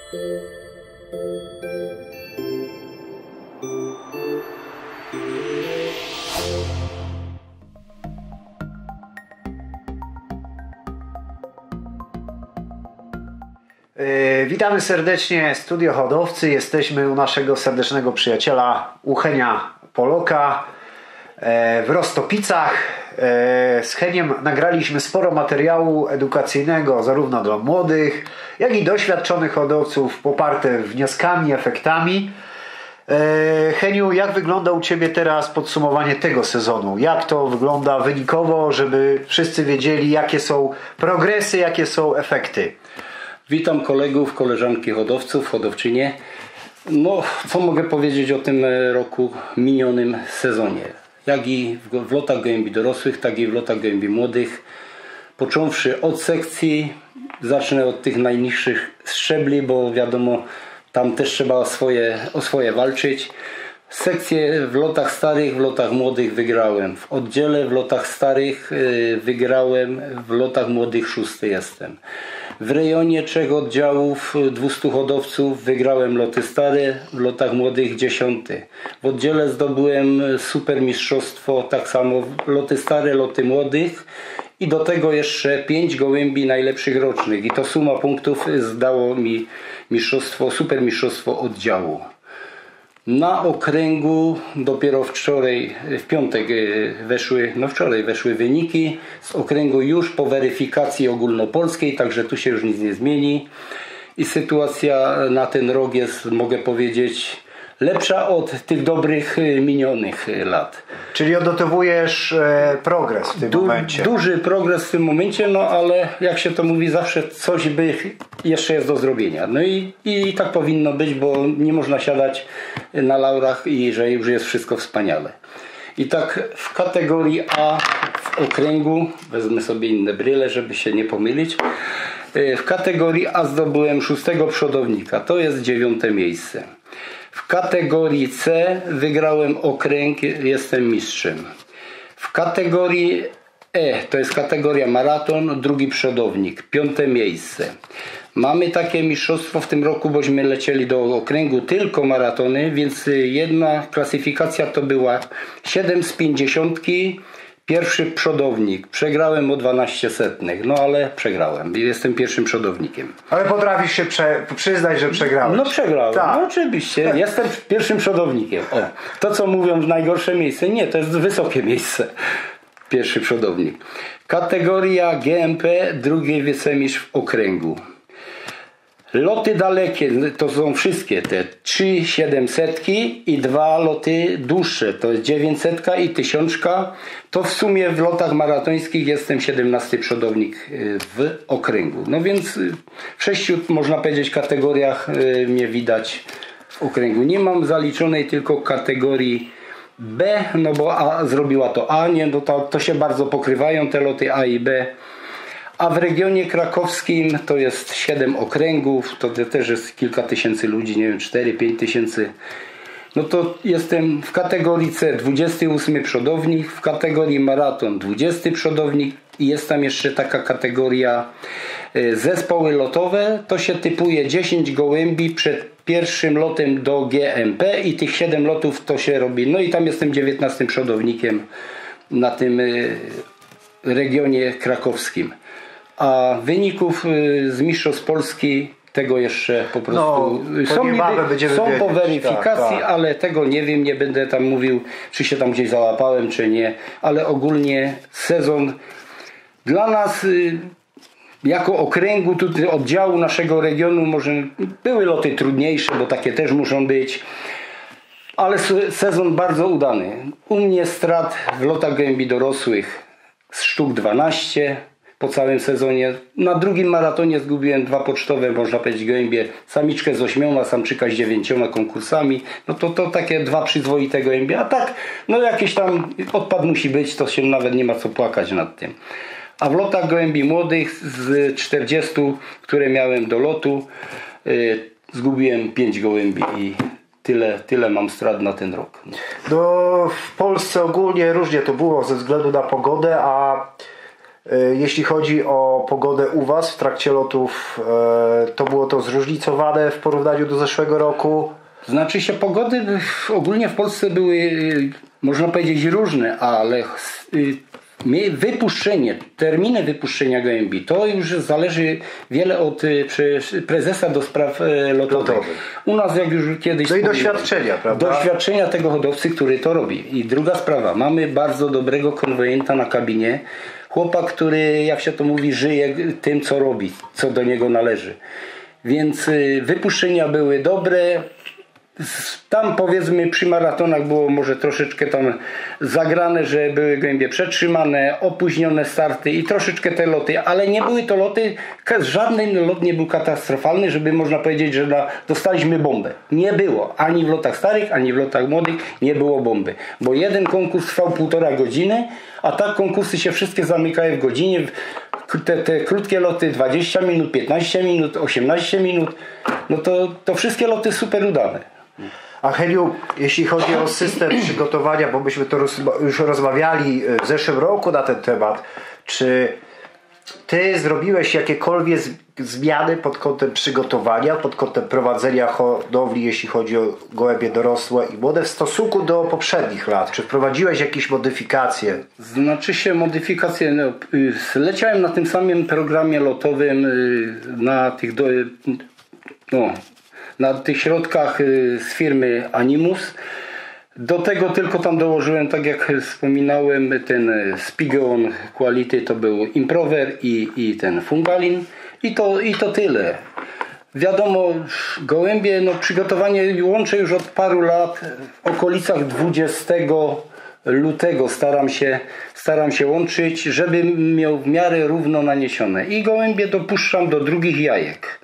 Witamy serdecznie, Studio Hodowcy. Jesteśmy u naszego serdecznego przyjaciela Euchenia Poloka w Roztopicach. Z Heniem nagraliśmy sporo materiału edukacyjnego zarówno dla młodych, jak i doświadczonych hodowców, poparte wnioskami, efektami. Heniu, jak wygląda u Ciebie teraz podsumowanie tego sezonu? Jak to wygląda wynikowo, żeby wszyscy wiedzieli, jakie są progresy, jakie są efekty? Witam kolegów, koleżanki hodowców, hodowczynie. No, co mogę powiedzieć o tym roku minionym sezonie? Jak i w lotach gołębi dorosłych, tak i w lotach gołębi młodych. Począwszy od sekcji, zacznę od tych najniższych szczebli, bo wiadomo, tam też trzeba o swoje walczyć. Sekcje w lotach starych, w lotach młodych wygrałem. W oddziale w lotach starych wygrałem, w lotach młodych 6. jestem. W rejonie 3 oddziałów 200 hodowców wygrałem loty stare, w lotach młodych 10. W oddziale zdobyłem super mistrzostwo, tak samo loty stare, loty młodych i do tego jeszcze 5 gołębi najlepszych rocznych i to suma punktów zdało mi super mistrzostwo oddziału. Na okręgu dopiero wczoraj, w piątek wczoraj weszły wyniki z okręgu już po weryfikacji ogólnopolskiej, także tu się już nic nie zmieni i sytuacja na ten rok jest, mogę powiedzieć, lepsza od tych dobrych minionych lat. Czyli odnotowujesz progres w tym momencie. Duży progres w tym momencie, no ale jak się to mówi, zawsze coś by jeszcze jest do zrobienia. No i tak powinno być, bo nie można siadać na laurach i że już jest wszystko wspaniale. I tak w kategorii A w okręgu, wezmę sobie inne bryle, żeby się nie pomylić. W kategorii A zdobyłem 6. przodownika, to jest 9. miejsce. W kategorii C wygrałem okręg, jestem mistrzem. W kategorii E, to jest kategoria maraton, 2. przodownik, 5. miejsce. Mamy takie mistrzostwo w tym roku, bośmy lecieli do okręgu tylko maratony, więc jedna klasyfikacja to była 7 z 50, 1. przodownik. Przegrałem o 12 setnych, no ale przegrałem. Jestem 1. przodownikiem. Ale potrafisz się przyznać, że przegrałeś. No przegrałem, tak. No oczywiście. Jestem 1. przodownikiem. O, to co mówią najgorsze miejsce, nie, to jest wysokie miejsce. 1. przodownik. Kategoria GMP, 2. wicemistrz w okręgu. Loty dalekie to są wszystkie te 3 700 i 2 loty dłuższe, to jest 900 i 1000. To w sumie w lotach maratońskich jestem 17. przodownik w okręgu. No więc w 6, można powiedzieć, kategoriach mnie widać w okręgu. Nie mam zaliczonej tylko kategorii B, no bo A zrobiła to A, nie, no to się bardzo pokrywają te loty A i B. A w regionie krakowskim to jest 7 okręgów, to też jest kilka tysięcy ludzi, nie wiem, 4-5 tysięcy. No to jestem w kategorii C 28. przodownik, w kategorii maraton 20. przodownik i jest tam jeszcze taka kategoria zespoły lotowe. To się typuje 10 gołębi przed pierwszym lotem do GMP i tych 7 lotów to się robi. No i tam jestem 19. przodownikiem na tym regionie krakowskim. A wyników z Mistrzostw Polski tego jeszcze po prostu są po weryfikacji, tak. Ale tego nie wiem, nie będę tam mówił, czy się tam gdzieś załapałem, czy nie, ale ogólnie sezon dla nas jako okręgu tutaj oddziału naszego regionu może były loty trudniejsze, bo takie też muszą być, ale sezon bardzo udany. U mnie strat w lotach gołębi dorosłych z sztuk 12 po całym sezonie. Na drugim maratonie zgubiłem 2 pocztowe, można powiedzieć, gołębie, samiczkę z 8, samczyka z 9 konkursami. No to takie 2 przyzwoite gołębie, a tak no jakiś tam odpad musi być, to się nawet nie ma co płakać nad tym. A w lotach gołębi młodych z 40, które miałem do lotu, zgubiłem 5 gołębi i tyle mam strat na ten rok. No, w Polsce ogólnie różnie to było ze względu na pogodę, a Jeśli chodzi o pogodę u Was w trakcie lotów, to było to zróżnicowane w porównaniu do zeszłego roku? Znaczy się pogody ogólnie w Polsce były, można powiedzieć, różne, ale terminy wypuszczenia gołębi, to już zależy wiele od prezesa do spraw lotowych. U nas, jak już kiedyś... No i doświadczenia, prawda? Doświadczenia tego hodowcy, który to robi. I druga sprawa, mamy bardzo dobrego konwojenta na kabinie. Chłopak, który, jak się to mówi, żyje tym, co robi, co do niego należy. Więc wypuszczenia były dobre. Tam powiedzmy przy maratonach było może troszeczkę tam zagrane, że były gołębie przetrzymane, opóźnione starty i troszeczkę te loty, ale nie były to loty, żaden lot nie był katastrofalny, żeby można powiedzieć, że dostaliśmy bombę. Nie było, ani w lotach starych, ani w lotach młodych nie było bomby, bo jeden konkurs trwał 1,5 godziny, a tak konkursy się wszystkie zamykały w godzinie. Te krótkie loty 20 minut, 15 minut, 18 minut, no to wszystkie loty super udane. A Heniu, jeśli chodzi o system przygotowania, bo myśmy to już rozmawiali w zeszłym roku na ten temat, czy Ty zrobiłeś jakiekolwiek zmiany pod kątem przygotowania, pod kątem prowadzenia hodowli, jeśli chodzi o gołębie dorosłe i młode w stosunku do poprzednich lat? Czy wprowadziłeś jakieś modyfikacje? Znaczy się modyfikacje, leciałem na tym samym programie lotowym na tych środkach z firmy Animus. Do tego tylko tam dołożyłem, tak jak wspominałem, ten Spigeon Quality, to był Improver i ten Fungalin i to tyle. Wiadomo, gołębie, przygotowanie łączę już od paru lat, w okolicach 20 lutego staram się łączyć, żeby miał w miarę równo naniesione. I gołębie dopuszczam do drugich jajek.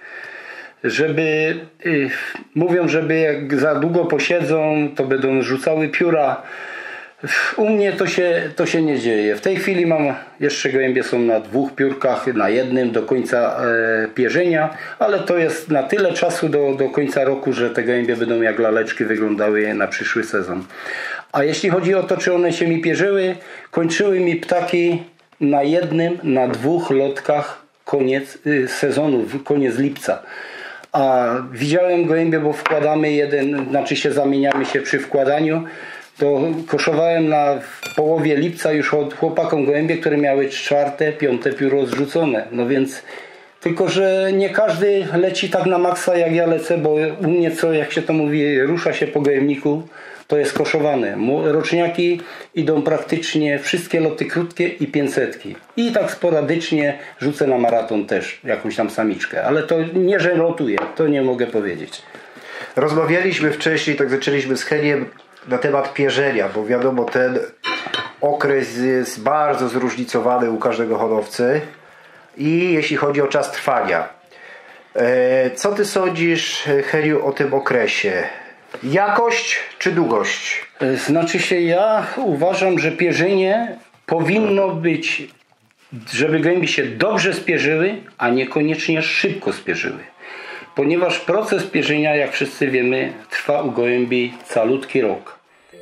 Mówią, żeby jak za długo posiedzą, to będą rzucały pióra. U mnie to się nie dzieje. W tej chwili mam jeszcze gołębie są na 2 piórkach, na jednym do końca pierzenia, ale to jest na tyle czasu do końca roku, że te gołębie będą jak laleczki wyglądały na przyszły sezon. A jeśli chodzi o to, czy one się mi pierzyły, kończyły mi ptaki na jednym, na 2 lotkach koniec sezonu, koniec lipca. A widziałem gołębie, bo wkładamy zamieniamy się przy wkładaniu, to koszowałem w połowie lipca już od chłopakom gołębie, które miały 4., 5. pióro zrzucone. No więc, tylko że nie każdy leci tak na maksa jak ja lecę, bo u mnie jak się to mówi, rusza się po gołębniku, to jest koszowane. Roczniaki idą praktycznie wszystkie loty krótkie i 500. I tak sporadycznie rzucę na maraton też jakąś tam samiczkę. Ale to nie, że lotuję, to nie mogę powiedzieć. Rozmawialiśmy wcześniej, tak zaczęliśmy z Heniem na temat pierzenia, bo wiadomo, ten okres jest bardzo zróżnicowany u każdego hodowcy. I jeśli chodzi o czas trwania. Co Ty sądzisz, Heniu, o tym okresie? Jakość czy długość? Znaczy się, ja uważam, że pierzenie powinno być, żeby gołębie się dobrze spierzyły, a niekoniecznie szybko spierzyły. Ponieważ proces pierzenia, jak wszyscy wiemy, trwa u gołębi calutki rok.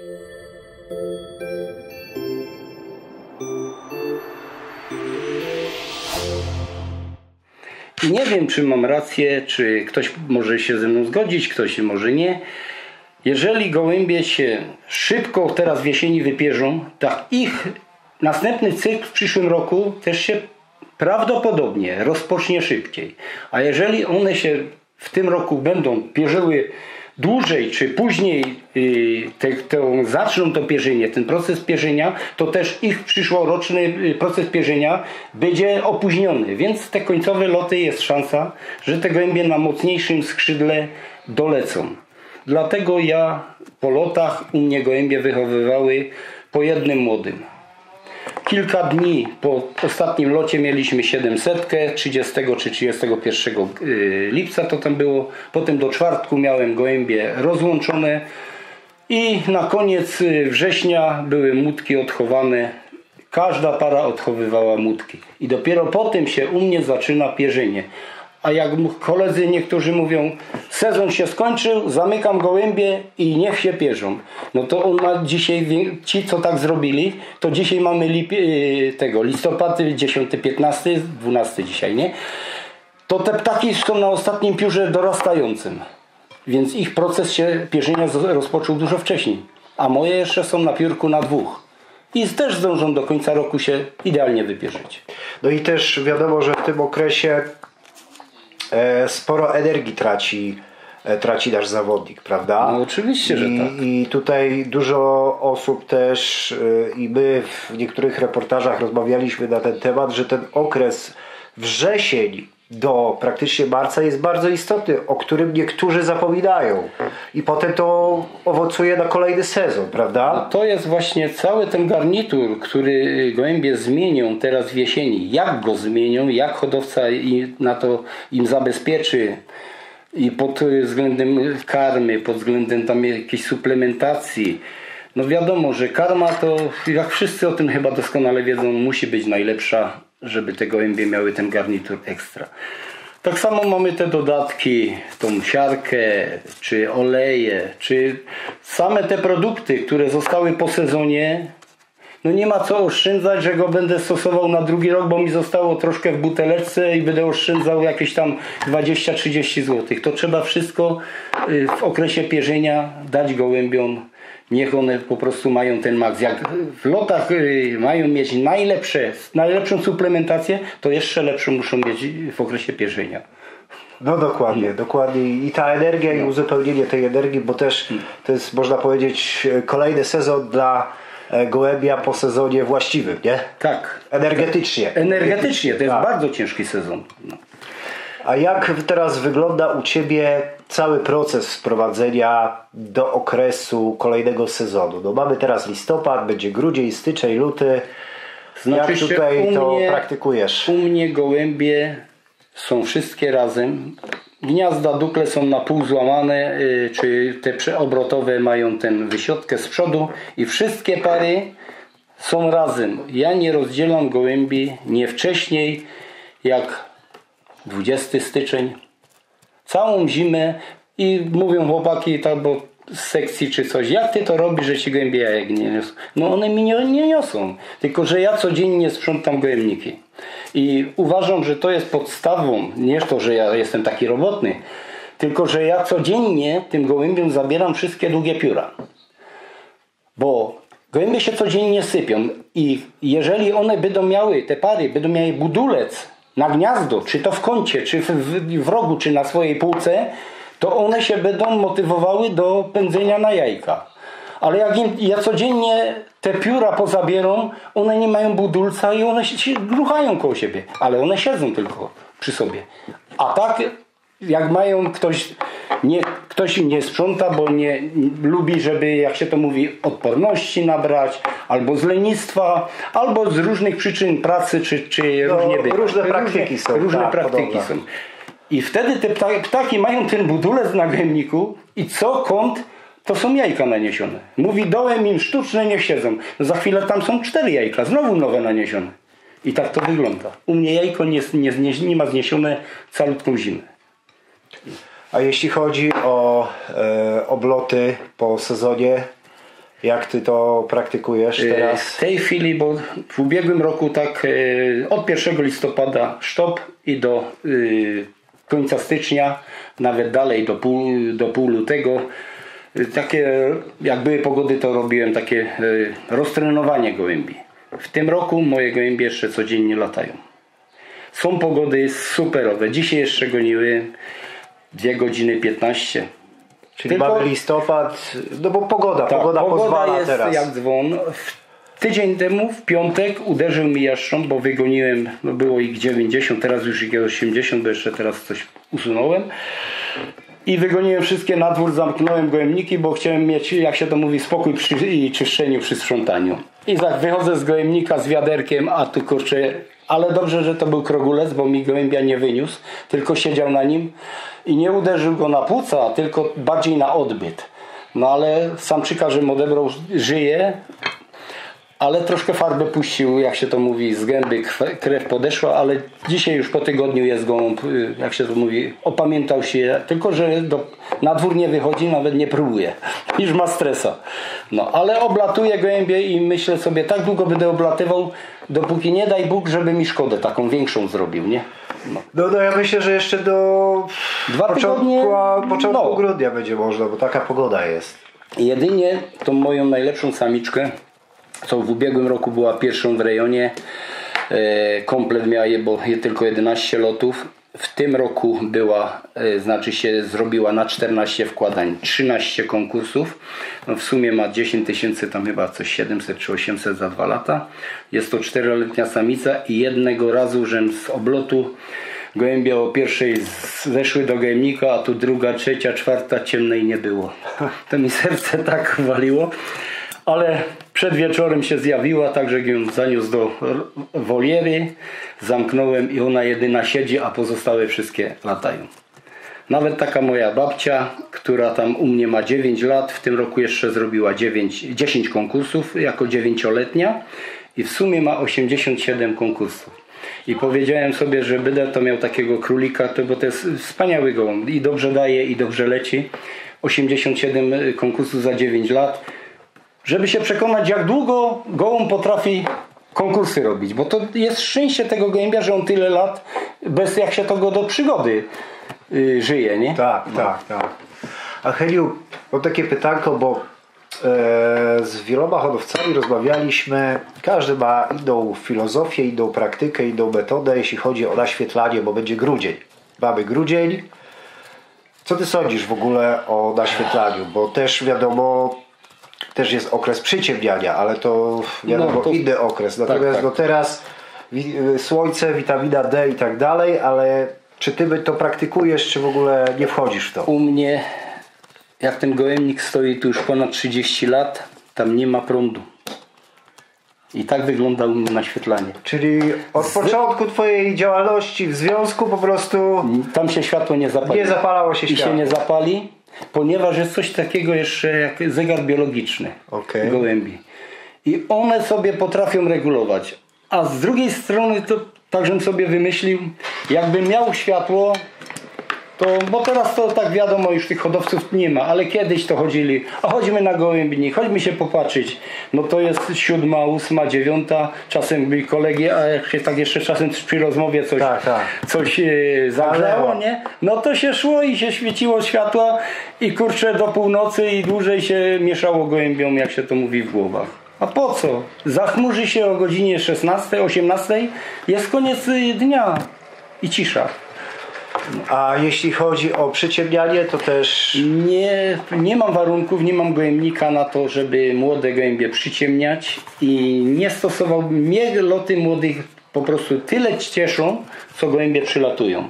I nie wiem, czy mam rację, czy ktoś może się ze mną zgodzić, ktoś może nie. Jeżeli gołębie się szybko teraz w jesieni wypierzą, tak ich następny cykl w przyszłym roku też się prawdopodobnie rozpocznie szybciej. A jeżeli one się w tym roku będą pierzyły dłużej czy później zaczną to pierzenie, ten proces pierzenia, to też ich przyszłoroczny proces pierzenia będzie opóźniony. Więc te końcowe loty jest szansa, że te gołębie na mocniejszym skrzydle dolecą. Dlatego ja po lotach u mnie gołębie wychowywały po jednym młodym. Kilka dni po ostatnim locie mieliśmy 700, 30 czy 31 lipca to tam było. Potem do czwartku miałem gołębie rozłączone i na koniec września były młódki odchowane. Każda para odchowywała młódki. I dopiero potem się u mnie zaczyna pierzenie. A jak koledzy niektórzy mówią, sezon się skończył, zamykam gołębie i niech się pierzą. No to on ma dzisiaj, ci co tak zrobili, to dzisiaj mamy listopad 10, 15, 12 dzisiaj, nie? To te ptaki są na ostatnim piórze dorastającym. Więc ich proces pierzenia rozpoczął dużo wcześniej. A moje jeszcze są na piórku na 2. I też zdążą do końca roku się idealnie wypierzyć. No i też wiadomo, że w tym okresie sporo energii traci nasz zawodnik, prawda? No oczywiście, że tak. I tutaj dużo osób też i my w niektórych reportażach rozmawialiśmy na ten temat, że ten okres wrzesień do praktycznie marca jest bardzo istotny, o którym niektórzy zapominają. I potem to owocuje na kolejny sezon, prawda? No to jest właśnie cały ten garnitur, który gołębie zmienią teraz w jesieni. Jak go zmienią, jak hodowca na to im zabezpieczy i pod względem karmy, pod względem tam jakiejś suplementacji. No wiadomo, że karma to, jak wszyscy o tym chyba doskonale wiedzą, musi być najlepsza, żeby te gołębie miały ten garnitur ekstra. Tak samo mamy te dodatki, tą siarkę, czy oleje, czy same te produkty, które zostały po sezonie. No nie ma co oszczędzać, że go będę stosował na drugi rok, bo mi zostało troszkę w buteleczce i będę oszczędzał jakieś tam 20-30 zł. To trzeba wszystko w okresie pierzenia dać gołębiom. Niech one po prostu mają ten maks. Jak w lotach mają mieć najlepszą suplementację, to jeszcze lepszą muszą mieć w okresie pierzenia. No dokładnie. I ta energia i uzupełnienie tej energii, bo też to jest, można powiedzieć, kolejny sezon dla gołębia po sezonie właściwym, nie? Tak. Energetycznie. Energetycznie, to jest bardzo ciężki sezon. No. A jak teraz wygląda u Ciebie cały proces wprowadzenia do okresu kolejnego sezonu? No mamy teraz listopad, będzie grudzień, styczeń, luty. Znaczy, jak tutaj to praktykujesz? U mnie gołębie są wszystkie razem. Gniazda dukle są na pół złamane, czy te przeobrotowe mają tę wysiotkę z przodu i wszystkie pary są razem. Ja nie rozdzielam gołębi nie wcześniej jak 20 styczeń. Całą zimę i mówią chłopaki albo z sekcji czy coś, jak ty to robisz, że ci gołębie jajek nie niosą? No one mi nie niosą, tylko że ja codziennie sprzątam gołębniki. I uważam, że to jest podstawą, nie to, że ja jestem taki robotny, tylko że ja codziennie tym gołębiom zabieram wszystkie długie pióra. Bo gołębie się codziennie sypią i jeżeli one będą miały, te pary będą miały budulec na gniazdo, czy to w kącie, czy w rogu, czy na swojej półce, to one się będą motywowały do pędzenia na jajka. Ale jak ja codziennie te pióra pozabierą, one nie mają budulca i one się gruchają koło siebie. Ale one siedzą tylko przy sobie. A tak jak mają ktoś nie sprząta, bo nie lubi, żeby, jak się to mówi, odporności nabrać, albo z lenistwa, albo z różnych przyczyn pracy, czy różnie bywa. Różne praktyki są. Różne praktyki są. I wtedy te ptaki mają ten budulec na gołębniku i co kąt to są jajka naniesione. Mówi dołem im sztuczne niech siedzą. No za chwilę tam są 4 jajka, znowu nowe naniesione. I tak to wygląda. U mnie jajko nie ma zniesione calutką zimę. A jeśli chodzi o obloty po sezonie, jak ty to praktykujesz teraz? W tej chwili, bo w ubiegłym roku tak od 1 listopada sztop i do końca stycznia, nawet dalej do pół lutego, takie, jak były pogody, to robiłem takie roztrenowanie gołębi. W tym roku moje gołębie jeszcze codziennie latają. Są pogody superowe. Dzisiaj jeszcze goniły 2 godziny 15. Czyli mamy listopad, no bo pogoda pozwala jest teraz. Jak dzwon. Tydzień temu, w piątek, uderzył mi jaszcząb, bo wygoniłem, no było ich 90, teraz już ich 80, bo jeszcze teraz coś usunąłem. I wygoniłem wszystkie na dwór, zamknąłem gołębniki, bo chciałem mieć, jak się to mówi, spokój i czyszczeniu przy sprzątaniu. I tak wychodzę z gołębnika z wiaderkiem, a tu kurczę, ale dobrze, że to był krogulec, bo mi gołębia nie wyniósł, tylko siedział na nim i nie uderzył go na płuca, tylko bardziej na odbyt. No ale samczyka, żem odebrał, żyje. ale troszkę farbę puścił, jak się to mówi, z gęby krew podeszła, ale dzisiaj już po tygodniu jest gołąb, jak się to mówi, opamiętał się, tylko że na dwór nie wychodzi, nawet nie próbuje, już ma stresa. No, ale oblatuję gołębie i myślę sobie, tak długo będę oblatywał, dopóki nie daj Bóg, żeby mi szkodę taką większą zrobił, nie? No ja myślę, że jeszcze do początku no. grudnia będzie można, bo taka pogoda jest. Jedynie tą moją najlepszą samiczkę, co w ubiegłym roku była pierwszą w rejonie, komplet miała tylko 11 lotów. W tym roku była, znaczy się zrobiła na 14 wkładań 13 konkursów. No w sumie ma 10 tysięcy, tam chyba coś 700 czy 800 za 2 lata. Jest to 4-letnia samica i jednego razu, że z oblotu gołębie o pierwszej zeszły do gojemnika, a tu druga, trzecia, czwarta, ciemnej nie było. To mi serce tak waliło. Ale przed wieczorem się zjawiła, także ją zaniósł do woliery, zamknąłem i ona jedyna siedzi, a pozostałe wszystkie latają. Nawet taka moja babcia, która tam u mnie ma 9 lat, w tym roku jeszcze zrobiła 10 konkursów jako 9-letnia i w sumie ma 87 konkursów. I powiedziałem sobie, że będę to miał takiego królika, bo to jest wspaniały gołąb i dobrze daje i dobrze leci. 87 konkursów za 9 lat. Żeby się przekonać, jak długo gołąb potrafi konkursy robić. Bo to jest szczęście tego gołębia, że on tyle lat, bez jak się to go do przygody żyje, nie? Tak. A Heniu, mam takie pytanko, bo z wieloma hodowcami rozmawialiśmy. Każdy ma inną filozofię, inną praktykę, inną metodę, jeśli chodzi o naświetlanie, bo będzie grudzień. Mamy grudzień. Co ty sądzisz w ogóle o naświetlaniu? Bo też wiadomo, też jest okres przyciemniania, ale to wiadomo inny okres. Natomiast tak. Teraz słońce, witamina D i tak dalej, ale czy ty to praktykujesz, czy w ogóle nie wchodzisz w to? U mnie, jak ten gołębnik stoi tu już ponad 30 lat, tam nie ma prądu. I tak wygląda u mnie naświetlanie. Czyli od początku twojej działalności w związku po prostu... Tam się światło nie zapali. Nie zapalało się światło. I się nie zapali, ponieważ jest coś takiego jeszcze jak zegar biologiczny gołębi. I one sobie potrafią regulować. A z drugiej strony to tak, żebym sobie wymyślił, jakbym miał światło, to, bo teraz to tak wiadomo, już tych hodowców nie ma, ale kiedyś to chodzili, a chodźmy na gołębnik, chodźmy się popatrzeć. No to jest 7, 8, 9, czasem byli kolegi, a jak się tak jeszcze czasem przy rozmowie coś zagrzało, nie? No to się szło i się świeciło światła i kurczę do północy i dłużej się mieszało gołębiom, jak się to mówi, w głowach. A po co? Zachmurzy się o godzinie 16, 18, jest koniec dnia i cisza. A jeśli chodzi o przyciemnianie, to też... Nie mam warunków, nie mam gołębnika na to, żeby młode gołębie przyciemniać i nie stosował mnie loty młodych po prostu tyle cieszą, co gołębie przylatują.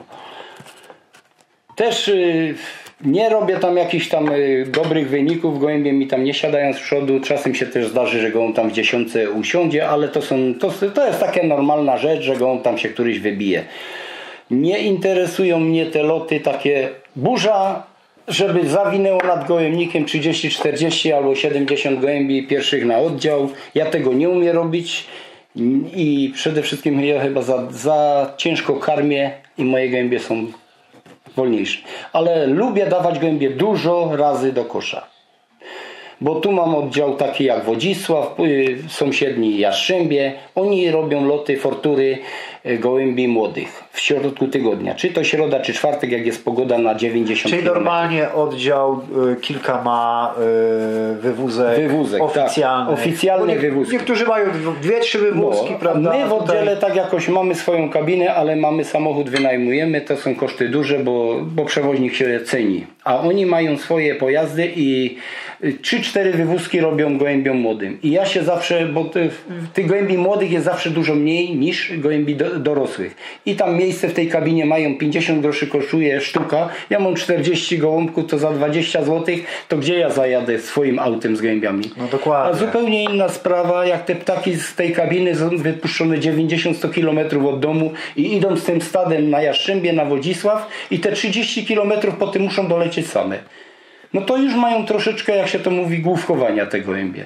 Też nie robię tam jakichś tam dobrych wyników, gołębie mi tam nie siadają z przodu, czasem się też zdarzy, że gołąb tam w 10 usiądzie, ale to jest taka normalna rzecz, że gołąb tam się któryś wybije. Nie interesują mnie te loty takie burza, żeby zawinęło nad gołębnikiem 30, 40 albo 70 gołębi pierwszych na oddział. Ja tego nie umiem robić i przede wszystkim ja chyba za ciężko karmię i moje gołębie są wolniejsze. Ale lubię dawać gołębie dużo razy do kosza. Bo tu mam oddział taki jak Wodzisław, sąsiedni Jastrzębie. Oni robią loty, fortury gołębi młodych w środku tygodnia. Czy to środa, czy czwartek, jak jest pogoda na 90 Czyli km. normalnie oddział kilka ma wywózek oficjalny. Tak, oficjalne wywózki. Niektórzy mają 2-3 wywózki, prawda? My w oddziale tak jakoś mamy swoją kabinę, ale mamy samochód, wynajmujemy. To są koszty duże, bo przewoźnik się ceni. A oni mają swoje pojazdy i 3-4 wywózki robią gołębiom młodym. I ja się zawsze, bo tych gołębi młodych jest zawsze dużo mniej niż gołębi dorosłych. I tam miejsce w tej kabinie mają 50 groszy kosztuje sztuka. Ja mam 40 gołąbków, to za 20 zł, to gdzie ja zajadę swoim autem z gołębiami? No dokładnie. A zupełnie inna sprawa, jak te ptaki z tej kabiny są wypuszczone 90-100 km od domu i idą z tym stadem na Jastrzębie, na Wodzisław i te 30 km potem muszą dolecieć same. No to już mają troszeczkę, jak się to mówi, główkowania te gołębie.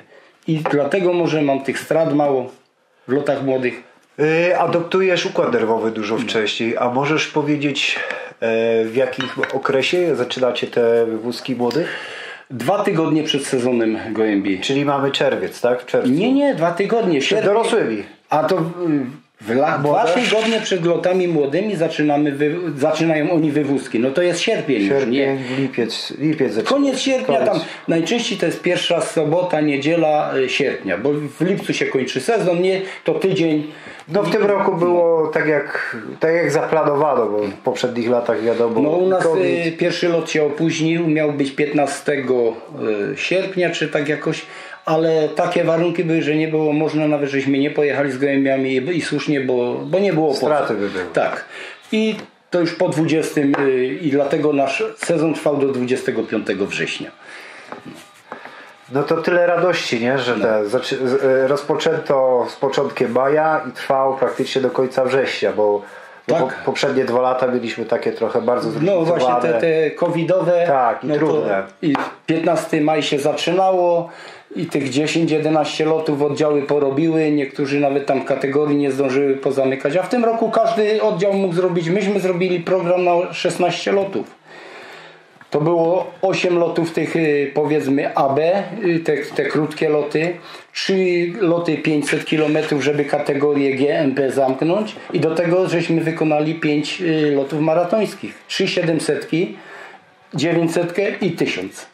I dlatego może mam tych strat mało w lotach młodych. Adoptujesz układ nerwowy dużo wcześniej, a możesz powiedzieć w jakim okresie zaczynacie te wywózki młodych? 2 tygodnie przed sezonem gołębi. Czyli mamy czerwiec, tak? W czerwcu. Nie, 2 tygodnie. Przed dorosłymi. A to 2 tygodnie przed lotami młodymi zaczynają oni wywózki. No to jest sierpień. Sierpień, lipiec zaczyna. Koniec sierpnia, tam najczęściej to jest pierwsza sobota, niedziela sierpnia, bo w lipcu się kończy sezon, nie? To tydzień. No w tym roku było tak jak zaplanowano, bo w poprzednich latach wiadomo. No u nas pierwszy lot się opóźnił, miał być 15 sierpnia, czy tak jakoś, ale takie warunki były, że nie było można, nawet żeśmy nie pojechali z gołębiami i słusznie, bo nie było straty by były. Tak. I to już po 20 i dlatego nasz sezon trwał do 25 września. No to tyle radości, nie? Że rozpoczęto z początkiem maja i trwało praktycznie do końca września, bo poprzednie 2 lata mieliśmy takie trochę bardzo zróżnicowane. No właśnie te covidowe. Tak, i trudne. I 15 maj się zaczynało i tych 10-11 lotów oddziały porobiły. Niektórzy nawet tam kategorii nie zdążyły pozamykać. A w tym roku każdy oddział mógł zrobić. Myśmy zrobili program na 16 lotów. To było 8 lotów tych powiedzmy AB, te krótkie loty, 3 loty 500 km, żeby kategorię GMP zamknąć i do tego żeśmy wykonali 5 lotów maratońskich. 3 700, 900 i 1000.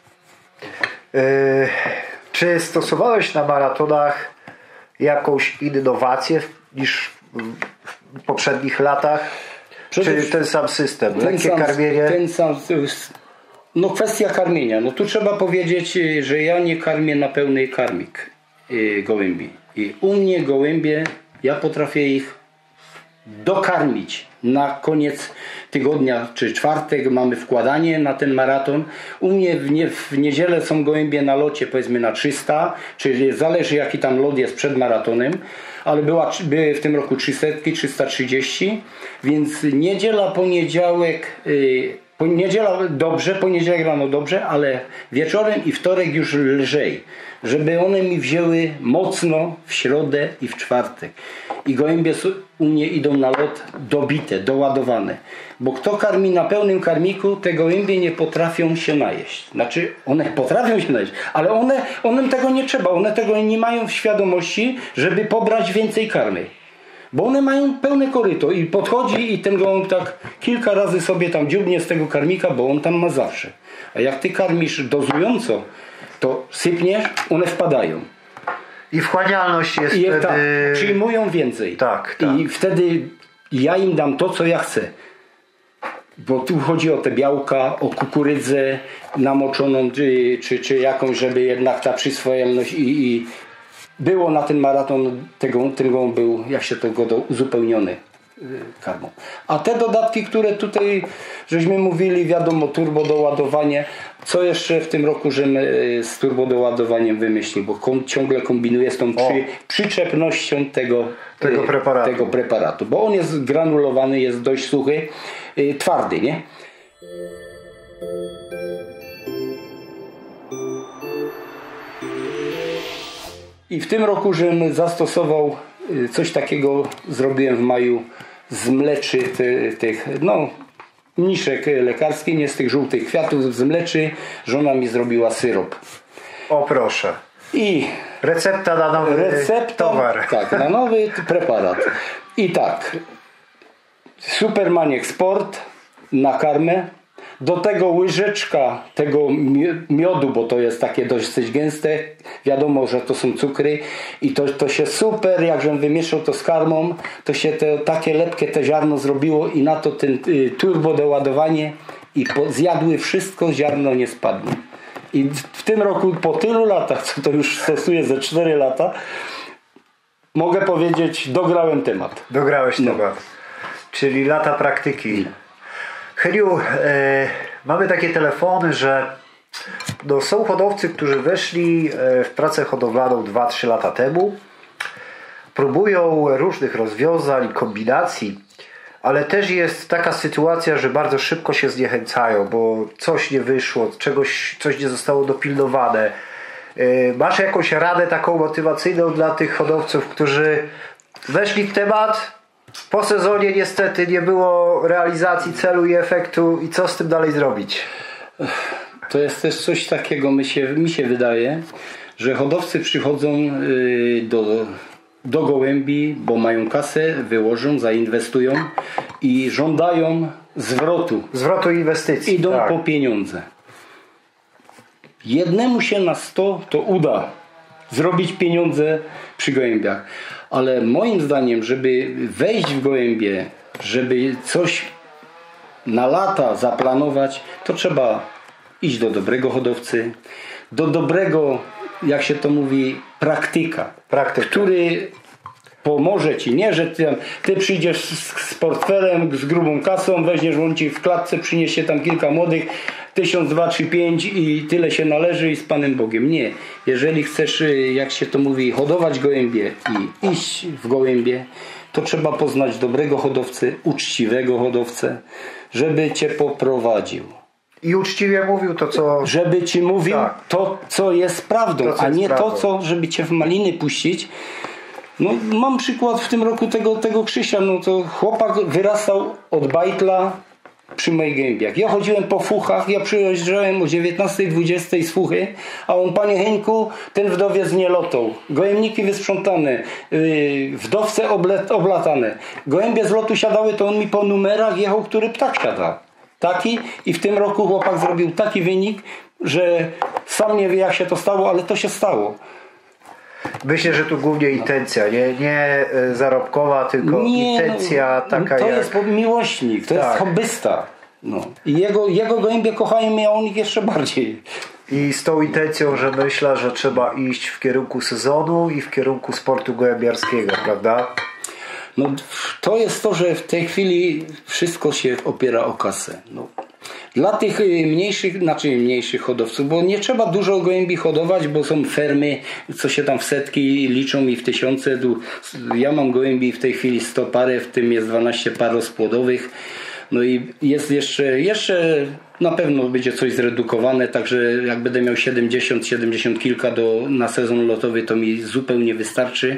Czy stosowałeś na maratonach jakąś innowację niż w poprzednich latach? Czy ten sam system? Lekkie karmienie? No kwestia karmienia. No tu trzeba powiedzieć, że ja nie karmię na pełny karmik gołębi. I u mnie gołębie, ja potrafię ich dokarmić. Na koniec tygodnia czy czwartek mamy wkładanie na ten maraton. U mnie w niedzielę są gołębie na locie powiedzmy na 300, czyli zależy jaki tam lot jest przed maratonem, ale były w tym roku 300, 330, więc niedziela, poniedziałek, niedziela dobrze, poniedziałek rano dobrze, ale wieczorem i wtorek już lżej, żeby one mi wzięły mocno w środę i w czwartek. I gołębie u mnie idą na lot dobite, doładowane. Bo kto karmi na pełnym karmiku, te gołębie nie potrafią się najeść. Znaczy, one potrafią się najeść, ale one tego nie trzeba. One tego nie mają w świadomości, żeby pobrać więcej karmy. Bo one mają pełne koryto i podchodzi i ten gołąb tak kilka razy sobie tam dziubnie z tego karmika, bo on tam ma zawsze. A jak ty karmisz dozująco, to sypniesz, one wpadają. I wchłanialność jest wtedy... Tak, przyjmują więcej. Tak. I wtedy ja im dam to, co ja chcę. Bo tu chodzi o te białka, o kukurydzę namoczoną, czy jakąś, żeby jednak ta przyswojalność i było na ten maraton, ten gołąb był, jak się to go uzupełniony karmą. A te dodatki, które tutaj żeśmy mówili, wiadomo, turbo doładowanie. Co jeszcze w tym roku, żebym z turbo doładowaniem wymyślił, bo ciągle kombinuję z tą przyczepnością tego preparatu. Bo on jest granulowany, jest dość suchy, twardy, nie? I w tym roku, żebym zastosował coś takiego, zrobiłem w maju z mleczy tych mniszek lekarskich, nie z tych żółtych kwiatów, z mleczy. Żona mi zrobiła syrop. O proszę. I recepta na nowy towar. Tak, na nowy preparat. I tak, Supermaniek Sport na karmę. Do tego łyżeczka tego miodu, bo to jest takie dosyć gęste. Wiadomo, że to są cukry. I to się super, jakżem wymieszał to z karmą, to się takie lepkie te ziarno zrobiło i na to ten turbo doładowanie i zjadły wszystko, ziarno nie spadnie. I w tym roku po tylu latach, co to już stosuję ze 4 lata, mogę powiedzieć, dograłem temat. Dograłeś temat. Czyli lata praktyki. Heniu, mamy takie telefony, że są hodowcy, którzy weszli w pracę hodowlaną 2-3 lata temu, próbują różnych rozwiązań, kombinacji, ale też jest taka sytuacja, że bardzo szybko się zniechęcają, bo coś nie wyszło, coś nie zostało dopilnowane. Masz jakąś radę taką motywacyjną dla tych hodowców, którzy weszli w temat, po sezonie niestety nie było realizacji celu i efektu i co z tym dalej zrobić? To jest też coś takiego, mi się wydaje, że hodowcy przychodzą do gołębi, bo mają kasę, wyłożą, zainwestują i żądają zwrotu. Zwrotu inwestycji. Idą po pieniądze. Jednemu się na 100 to uda zrobić pieniądze przy gołębiach. Ale moim zdaniem, żeby wejść w gołębie, żeby coś na lata zaplanować, to trzeba iść do dobrego hodowcy, do dobrego, jak się to mówi, praktyka. Który pomoże ci, nie, że ty przyjdziesz z portfelem, z grubą kasą, weźmiesz, on ci w klatce przyniesie tam kilka młodych, 1000, 2, 3, 5 i tyle się należy i z Panem Bogiem. Nie. Jeżeli chcesz, jak się to mówi, hodować gołębie i iść w gołębie, to trzeba poznać dobrego hodowcę, uczciwego hodowcę, żeby cię poprowadził. I uczciwie mówił to, co... Żeby ci mówił to, co jest prawdą, to, co a nie prawdą. To, co, żeby cię w maliny puścić. No, mam przykład w tym roku tego Krzysia. No to chłopak wyrastał od bajtla przy moich gołębiach. Ja chodziłem po fuchach, ja przyjeżdżałem o 19:20 z fuchy, a on, panie Heńku, ten wdowiec nie lotał. Gołębniki wysprzątane, wdowce oblatane. Gołębie z lotu siadały, to on mi po numerach jechał, który ptak siadał. Taki i w tym roku chłopak zrobił taki wynik, że sam nie wie, jak się to stało, ale to się stało. Myślę, że tu głównie intencja, nie zarobkowa, tylko intencja taka to jest miłośnik, to jest hobbysta. No. I jego gołębie kochają mnie, a on ich jeszcze bardziej. I z tą intencją, że myślę, że trzeba iść w kierunku sezonu i w kierunku sportu gołębiarskiego, prawda? No, to jest to, że w tej chwili wszystko się opiera o kasę. No. Dla tych mniejszych hodowców, bo nie trzeba dużo gołębi hodować, bo są fermy, co się tam w setki liczą i w tysiące. Ja mam gołębi w tej chwili 100 parę, w tym jest 12 par rozpłodowych. No i jest jeszcze na pewno będzie coś zredukowane, także jak będę miał 70 kilka na sezon lotowy, to mi zupełnie wystarczy.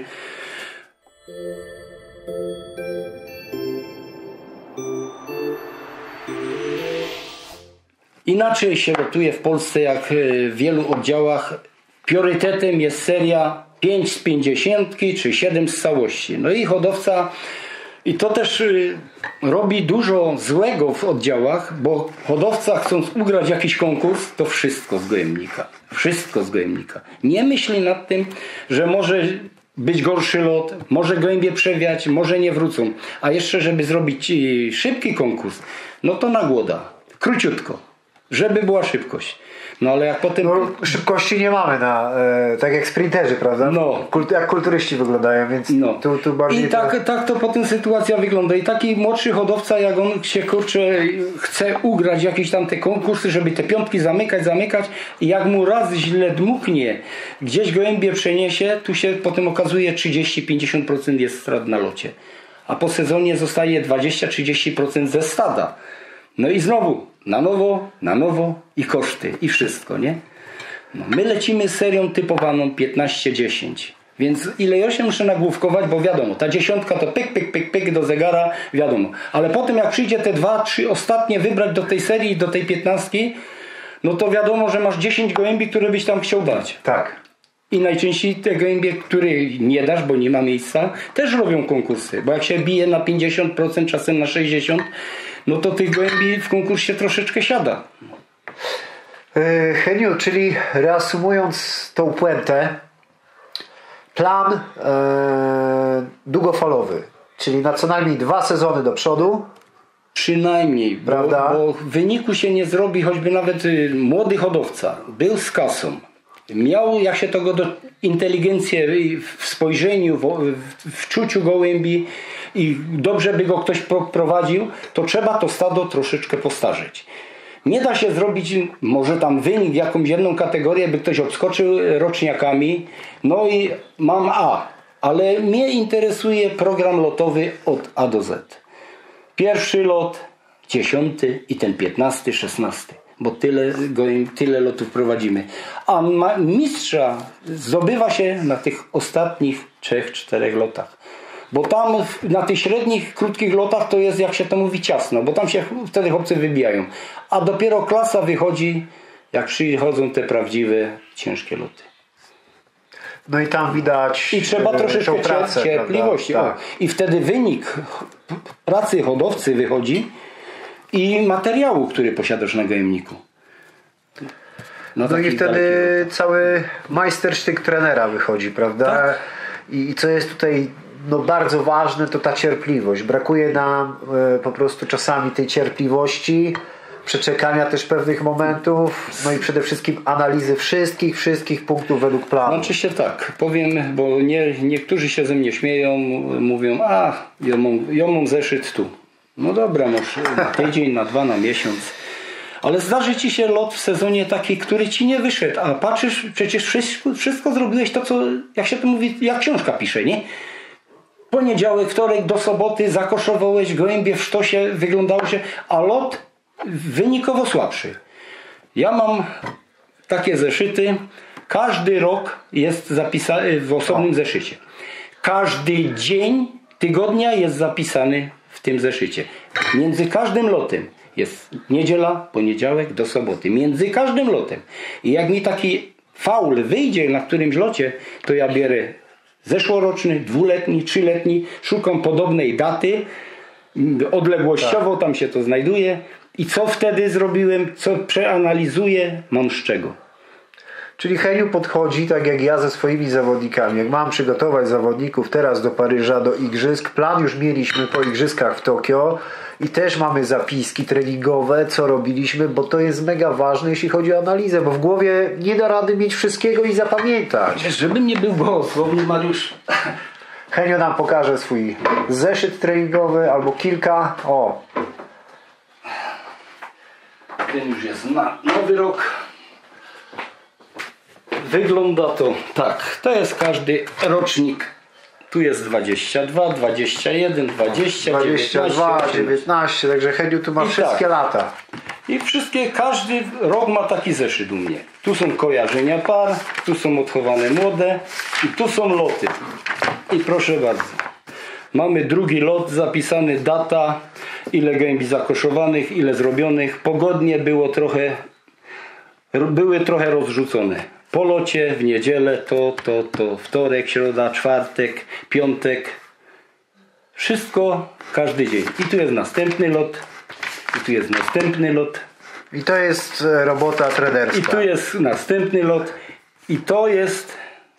Inaczej się lotuje w Polsce jak w wielu oddziałach. Priorytetem jest seria 5 z 50 czy 7 z całości. No i hodowca, i to też robi dużo złego w oddziałach, bo hodowca, chcąc ugrać jakiś konkurs, to wszystko z gołębnika. Wszystko z gołębnika. Nie myśli nad tym, że może być gorszy lot, może gołębie przewiać, może nie wrócą. A jeszcze, żeby zrobić szybki konkurs, no to na głoda. Króciutko. Żeby była szybkość. No ale jak potem... No, szybkości nie mamy tak jak sprinterzy, prawda? No. Jak kulturyści wyglądają, więc tu bardziej... I tak to potem sytuacja wygląda. I taki młodszy hodowca, jak on się chce ugrać jakieś tam te konkursy, żeby te piątki zamykać i jak mu raz źle dmuchnie, gdzieś gołębie przeniesie, tu się potem okazuje 30-50% jest strat na locie. A po sezonie zostaje 20-30% ze stada. No i znowu na nowo i koszty i wszystko, nie? No, my lecimy serią typowaną 15-10. Więc ile ja się muszę nagłówkować, bo wiadomo, ta 10 to pyk do zegara, wiadomo. Ale potem jak przyjdzie te 2-3 ostatnie wybrać do tej serii, do tej 15, no to wiadomo, że masz 10 gołębi, które byś tam chciał dać. Tak. I najczęściej te gołębie, które nie dasz, bo nie ma miejsca, też robią konkursy. Bo jak się bije na 50%, czasem na 60%, no to tych gołębi w konkursie troszeczkę siada. Heniu, czyli reasumując tą puentę, plan długofalowy, czyli na co najmniej 2 sezony do przodu. Przynajmniej, bo w wyniku się nie zrobi, choćby nawet młody hodowca był z kasą. Miał, jak się tego inteligencję w spojrzeniu, w czuciu gołębi i dobrze by go ktoś prowadził, to trzeba to stado troszeczkę postarzeć. Nie da się zrobić, może tam wynik, jakąś jedną kategorię, by ktoś obskoczył roczniakami, no i mam A, ale mnie interesuje program lotowy od A do Z. Pierwszy lot, 10 i ten 15, 16. bo tyle lotów prowadzimy. A mistrza zdobywa się na tych ostatnich 3-4 lotach. Bo tam na tych średnich, krótkich lotach to jest, jak się to mówi, ciasno, bo tam się wtedy chłopcy wybijają. A dopiero klasa wychodzi, jak przychodzą te prawdziwe, ciężkie loty. No i tam widać i trzeba troszeczkę cierpliwości. Tak. I wtedy wynik pracy hodowcy wychodzi i materiału, który posiadasz na gojemniku. No i wtedy cały majstersztyk trenera wychodzi, prawda? Tak. I co jest tutaj bardzo ważne, to ta cierpliwość. Brakuje nam po prostu czasami tej cierpliwości, przeczekania też pewnych momentów, no i przede wszystkim analizy wszystkich punktów według planu. Znaczy się tak, powiem, bo niektórzy się ze mnie śmieją, mówią, ja mam zeszyt tu. No dobra, masz na tydzień, na 2, na miesiąc. Ale zdarzy ci się lot w sezonie taki, który ci nie wyszedł, a patrzysz, przecież wszystko zrobiłeś to, co, jak się to mówi, jak książka pisze, nie? Poniedziałek, wtorek do soboty zakoszowałeś gołębie w sztosie, wyglądało się, a lot wynikowo słabszy. Ja mam takie zeszyty, każdy rok jest zapisany w osobnym zeszycie. Każdy dzień tygodnia jest zapisany w tym zeszycie. Między każdym lotem jest niedziela, poniedziałek do soboty. Między każdym lotem. I jak mi taki faul wyjdzie na którymś locie, to ja bierę zeszłoroczny, 2-letni, 3-letni, szukam podobnej daty, odległościowo tam się to znajduje i co wtedy zrobiłem, co przeanalizuję, mam z czego. Czyli Heniu podchodzi tak jak ja ze swoimi zawodnikami. Jak mam przygotować zawodników teraz do Paryża, do igrzysk, plan już mieliśmy po igrzyskach w Tokio i też mamy zapiski treningowe, co robiliśmy, bo to jest mega ważne, jeśli chodzi o analizę, bo w głowie nie da rady mieć wszystkiego i zapamiętać. Żebym nie był gołosłowny, Mariusz. Henio nam pokaże swój zeszyt treningowy albo kilka. O! Ten już jest na nowy rok. Wygląda to tak. To jest każdy rocznik. Tu jest 22, 21, 20, 22, 19. Także Heniu tu ma wszystkie lata. I każdy rok ma taki zeszyt u mnie. Tu są kojarzenia par, tu są odchowane młode i tu są loty. I proszę bardzo. Mamy drugi lot, zapisany data, ile gołębi zakoszowanych, ile zrobionych. Pogodnie były trochę rozrzucone. Po locie, w niedzielę, to, wtorek, środa, czwartek, piątek. Wszystko, każdy dzień. I tu jest następny lot, i tu jest następny lot. I to jest robota trenerska. I tu jest następny lot. I to jest...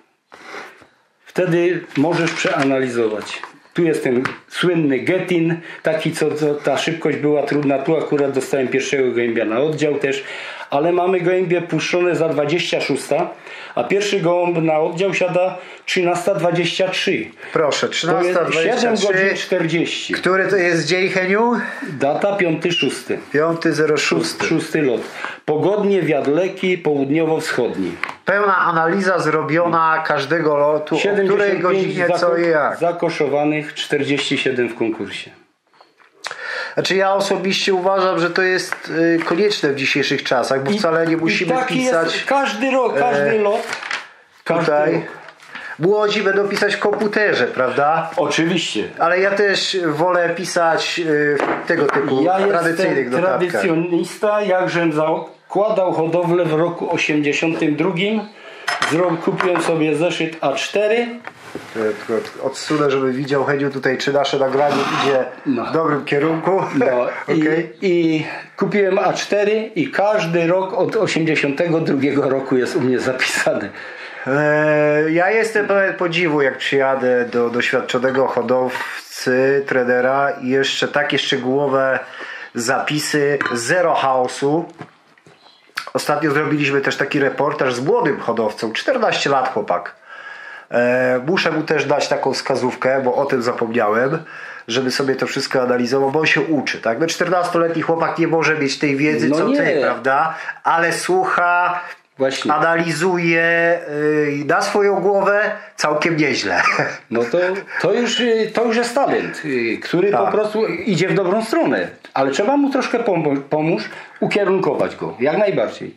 Wtedy możesz przeanalizować. Tu jest ten słynny get-in, taki co ta szybkość była trudna. Tu akurat dostałem pierwszego gołębia na oddział też. Ale mamy gołębie puszczone za 26, a pierwszy gołąb na oddział siada 13:23. Proszę, 13:23. 7 godzin 40. Który to jest dzień, Heniu? Data 5.06. 5.06. 6 lot. Pogodnie wiatr lekki, południowo-wschodni. Pełna analiza zrobiona każdego lotu, o której godzinie co i jak. Zakoszowanych, 47 w konkursie. Znaczy ja osobiście uważam, że to jest konieczne w dzisiejszych czasach, bo wcale nie musimy pisać. Jest każdy rok, każdy lot. Tutaj młodzi będą pisać w komputerze, prawda? Oczywiście. Ale ja też wolę pisać tego typu tradycyjnych notatkach. Tradycjonista, jakżem zakładał hodowlę w roku 82. Kupiłem sobie zeszyt A4. Tylko odsunę, żeby widział Heniu tutaj, czy nasze nagranie idzie w dobrym kierunku. No, okay. I kupiłem A4 i każdy rok od 82 roku jest u mnie zapisany. Ja jestem pełen podziwu, jak przyjadę do doświadczonego hodowcy, trenera i jeszcze takie szczegółowe zapisy, zero chaosu. Ostatnio zrobiliśmy też taki reportaż z młodym hodowcą, 14 lat chłopak. Muszę mu też dać taką wskazówkę, bo o tym zapomniałem, żeby sobie to wszystko analizował, bo on się uczy, tak? No 14-letni chłopak nie może mieć tej wiedzy, co ty, prawda? Ale słucha Właśnie. analizuje na swoją głowę całkiem nieźle. No to już jest talent, który po prostu idzie w dobrą stronę. Ale trzeba mu troszkę pomóc, ukierunkować go. Jak najbardziej.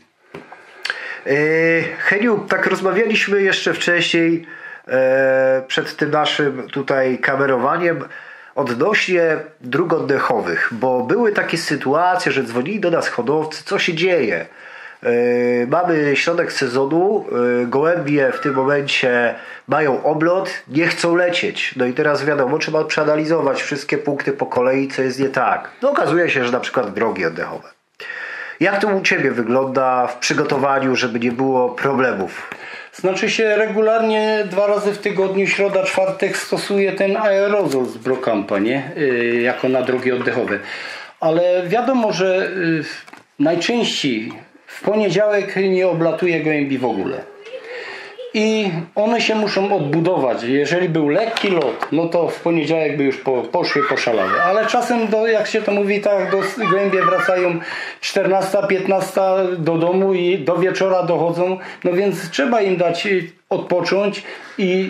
Heniu, tak rozmawialiśmy jeszcze wcześniej przed tym naszym tutaj kamerowaniem odnośnie dróg oddechowych, bo były takie sytuacje, że dzwonili do nas hodowcy, co się dzieje. Mamy środek sezonu, gołębie w tym momencie mają oblot, nie chcą lecieć. No i teraz wiadomo, trzeba przeanalizować wszystkie punkty po kolei, co jest nie tak. No okazuje się, że na przykład drogi oddechowe. Jak to u Ciebie wygląda w przygotowaniu, żeby nie było problemów? Znaczy się regularnie 2 razy w tygodniu, środa, czwartek stosuję ten aerozol z Brocampa, nie? Jako na drogi oddechowe. Ale wiadomo, że najczęściej w poniedziałek nie oblatuję gołębi w ogóle. I one się muszą odbudować. Jeżeli był lekki lot, no to w poniedziałek by już poszły, poszalały. Ale czasem, jak się to mówi, tak, gołębie wracają 14, 15 do domu i do wieczora dochodzą. No więc trzeba im dać odpocząć i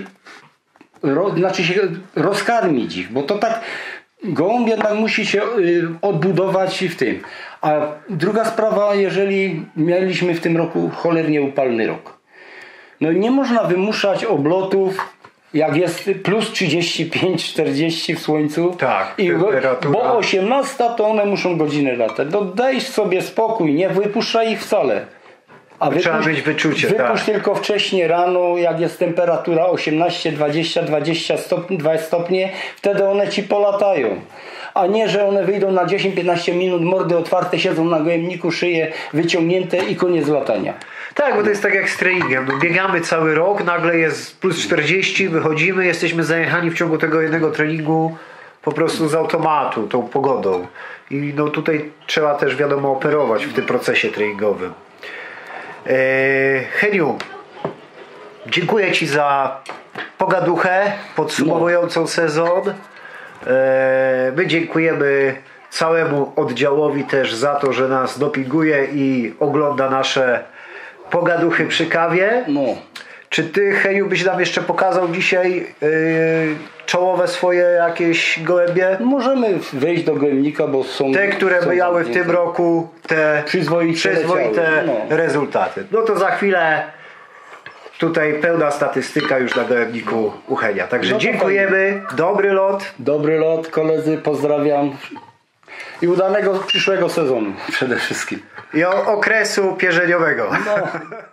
rozkarmić ich. Bo to tak, gołąb jednak musi się odbudować w tym. A druga sprawa, jeżeli mieliśmy w tym roku cholernie upalny rok. No nie można wymuszać oblotów, jak jest plus 35-40 w słońcu. Tak, bo 18 to one muszą godzinę latać. No daj sobie spokój, nie wypuszczaj ich wcale. A trzeba mieć wyczucie. Wypuść tylko wcześniej rano, jak jest temperatura 18, 20, 2 stopnie, wtedy one ci polatają. A nie, że one wyjdą na 10-15 minut, mordy otwarte, siedzą na gołębniku, szyje wyciągnięte i koniec latania. Tak, bo to jest tak jak z treningiem. No, biegamy cały rok, nagle jest plus 40, wychodzimy, jesteśmy zajechani w ciągu tego jednego treningu po prostu z automatu, tą pogodą. I no tutaj trzeba też wiadomo operować w tym procesie treningowym. Heniu, dziękuję Ci za pogaduchę podsumowującą sezon. My dziękujemy całemu oddziałowi też za to, że nas dopinguje i ogląda nasze pogaduchy przy kawie. No. Czy Ty, Heniu, byś nam jeszcze pokazał dzisiaj czołowe swoje jakieś gołębie? Możemy wejść do gołębnika, bo są... Te, które miały w tym roku te przyzwoite rezultaty. No to za chwilę tutaj pełna statystyka już na gołębniku u Henia. Także dziękujemy. Dobry lot. Dobry lot, koledzy, pozdrawiam. I udanego przyszłego sezonu przede wszystkim. I okresu pierzeniowego. No.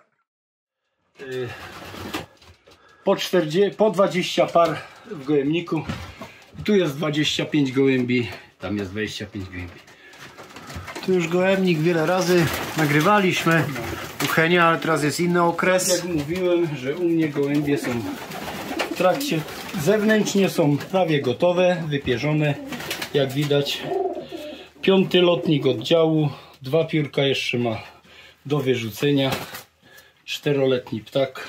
Po 20 par w gołębniku. Tu jest 25 gołębi. Tam jest 25 gołębi. Tu już gołębnik wiele razy nagrywaliśmy u Henia, ale teraz jest inny okres. Jak mówiłem, że u mnie gołębie są w trakcie, zewnętrznie są prawie gotowe, wypierzone. Jak widać, 5. lotnik oddziału, 2 piórka jeszcze ma do wyrzucenia, 4-letni ptak,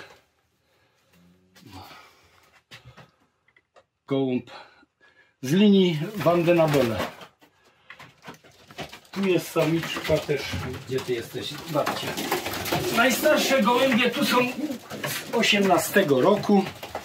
gołąb z linii Vandenabele. Tu jest samiczka też. Gdzie Ty jesteś, babcia? Najstarsze gołębie tu są z 18 roku.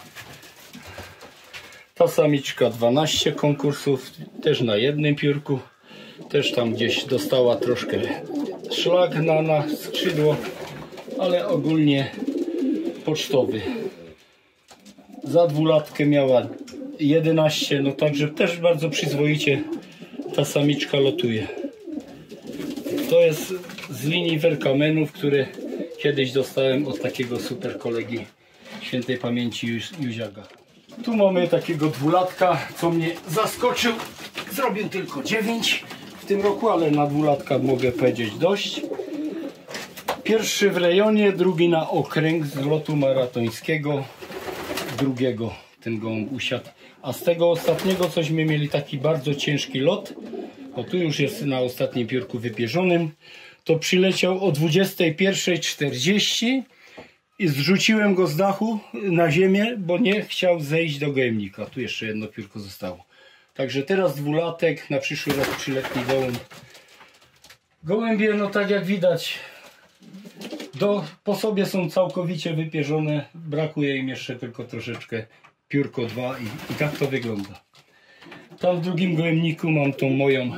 Ta samiczka 12 konkursów, też na jednym piórku. Też tam gdzieś dostała troszkę szlak na skrzydło, ale ogólnie pocztowy. Za 2-latkę miała 11, no także też bardzo przyzwoicie ta samiczka lotuje. To jest z linii Werkamenów, które kiedyś dostałem od takiego super kolegi świętej pamięci Józiaka. Tu mamy takiego 2-latka, co mnie zaskoczył. Zrobił tylko 9 w tym roku, ale na 2-latka mogę powiedzieć dość. Pierwszy w rejonie, drugi na okręg z lotu maratońskiego. Drugiego ten gołąb usiadł. A z tego ostatniego cośmy mieli taki bardzo ciężki lot. O, tu już jest na ostatnim piórku wypierzonym. To przyleciał o 21:40 i zrzuciłem go z dachu na ziemię, bo nie chciał zejść do gołębnika. Tu jeszcze jedno piórko zostało. Także teraz 2-latek, na przyszły rok 3-letni gołąb. Gołębie, no tak jak widać, Po sobie są całkowicie wypierzone, brakuje im jeszcze tylko troszeczkę piórko 2 i tak to wygląda. Tam w drugim gołębniku mam tą moją,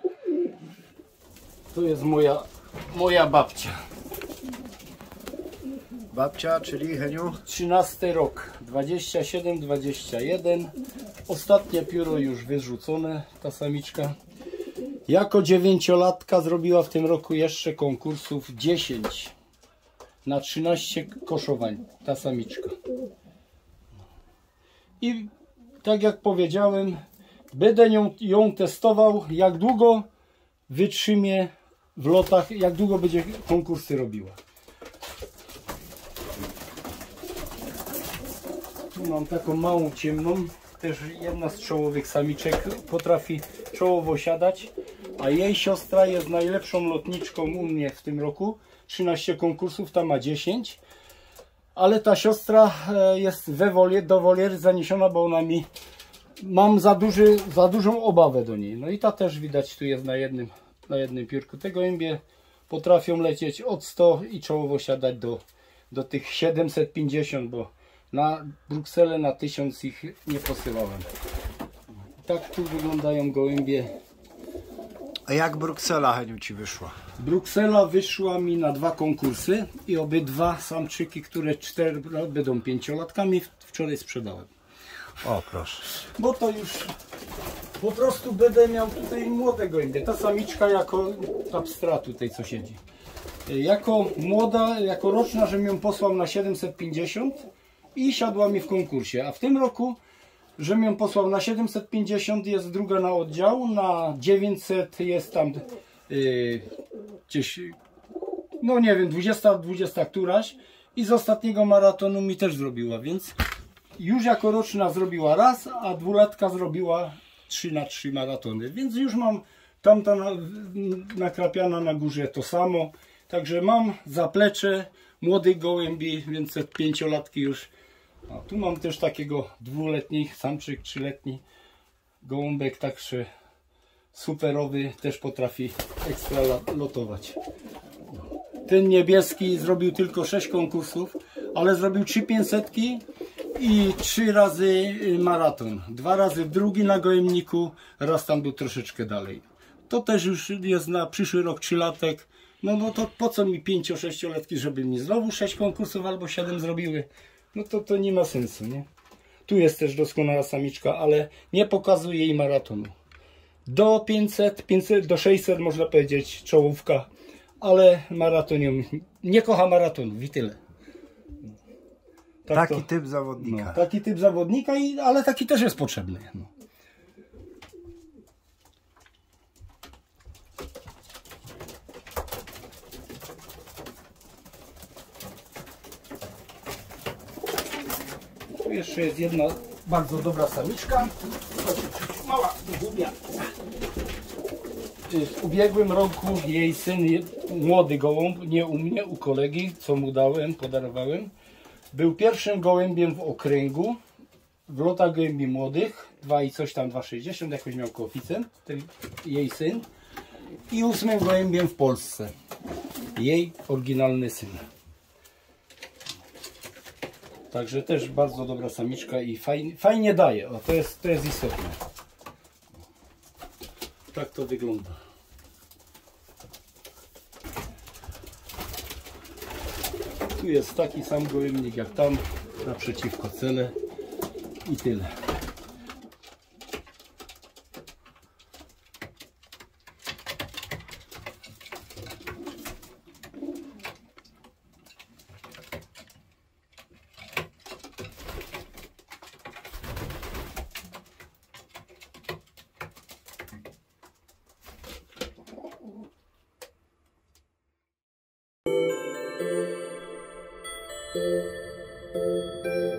to jest moja babcia. Babcia, czyli Heniu? 13 rok, 27, 21. Ostatnie pióro już wyrzucone, ta samiczka. Jako 9-latka zrobiła w tym roku jeszcze konkursów 10 na 13 koszowań, ta samiczka. I tak jak powiedziałem, będę ją testował, jak długo wytrzymie w lotach, jak długo będzie konkursy robiła. Tu mam taką małą ciemną, też jedna z czołowych samiczek, potrafi czołowo siadać, a jej siostra jest najlepszą lotniczką u mnie w tym roku. 13 konkursów, ta ma 10, ale ta siostra jest do woliery zaniesiona, bo ona mam za dużą obawę do niej. No i ta też widać tu jest na jednym piórku. Te gołębie potrafią lecieć od 100 i czołowo siadać do tych 750, bo na Brukselę na 1000 ich nie posyłałem. Tak tu wyglądają gołębie. A jak Bruksela, Heniu, ci wyszła? Bruksela wyszła mi na 2 konkursy i obydwa samczyki, które 4 będą 5-latkami, wczoraj sprzedałem. O, proszę. Bo to już po prostu będę miał tutaj młode gołębie. Ta samiczka jako ta pstra tutaj co siedzi. Jako młoda, jako roczna, żebym ją posłał na 750 i siadła mi w konkursie. A w tym roku, żebym ją posłał na 750, jest druga na oddział, na 900 jest tam gdzieś, no nie wiem, 20 któraś i z ostatniego maratonu mi też zrobiła, więc już jako roczna zrobiła raz, a 2-latka zrobiła 3 na 3 maratony, więc już mam tamta nakrapiana na górze to samo, także mam zaplecze młodych gołębi, więc te 5-latki już. A tu mam też takiego 2-letni samczyk, 3-letni gołąbek, także superowy, też potrafi ekstra lotować. Ten niebieski zrobił tylko 6 konkursów, ale zrobił 3 500 i 3 razy maraton. 2 razy drugi na gołębniku, raz tam był troszeczkę dalej. To też już jest na przyszły rok 3-latek. No to po co mi 5-6-latki, żeby mi znowu 6 konkursów albo 7 zrobiły? No to nie ma sensu, nie? Tu jest też doskonała samiczka, ale nie pokazuje jej maratonu. Do 500, do 600 można powiedzieć czołówka, ale maraton ją nie kocha maratonów i tyle. Tak taki typ zawodnika. No, taki typ zawodnika, ale taki też jest potrzebny. No. Tu jeszcze jest jedna bardzo dobra samiczka. Mała głupia. W ubiegłym roku jej syn, młody gołąb, nie u mnie, u kolegi, co mu dałem, podarowałem, był pierwszym gołębiem w okręgu w lotach gołębi młodych, 2 i coś tam, 2,60, jakoś miał koeficjent, jej syn, i 8 gołębiem w Polsce, jej oryginalny syn. Także też bardzo dobra samiczka i fajnie daje, o, to jest istotne. Tak to wygląda. Tu jest taki sam gołębnik jak tam, naprzeciwko cele i tyle. Thank you.